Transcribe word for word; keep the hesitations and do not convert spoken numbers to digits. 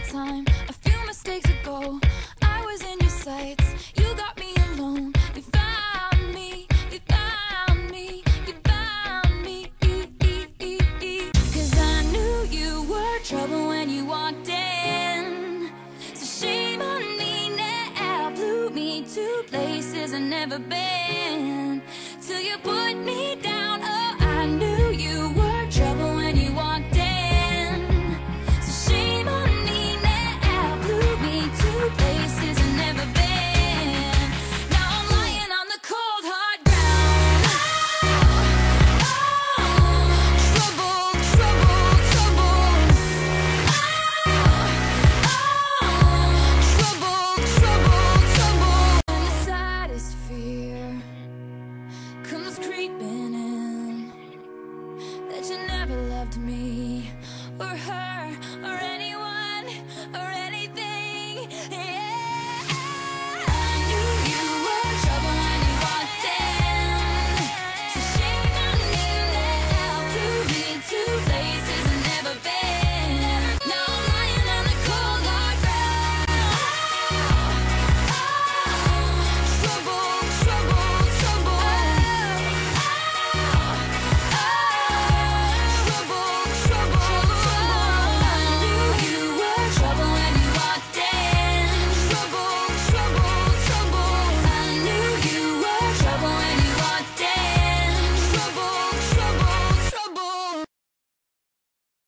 time. A few mistakes ago, I was in your sights. You got me alone. You found me. You found me. You found me. Cause I knew you were trouble when you walked in. So shame on me now. Flew me to places I've never been. Till you put me down. Oh, I knew you were trouble when you walked in. So shame on me now. Flew me to places I've never been. Now I'm lying on the cold hard ground. Oh, oh, trouble, trouble, trouble. Oh, oh, trouble, trouble, trouble. And the saddest fear comes creeping in, that you never loved me or her or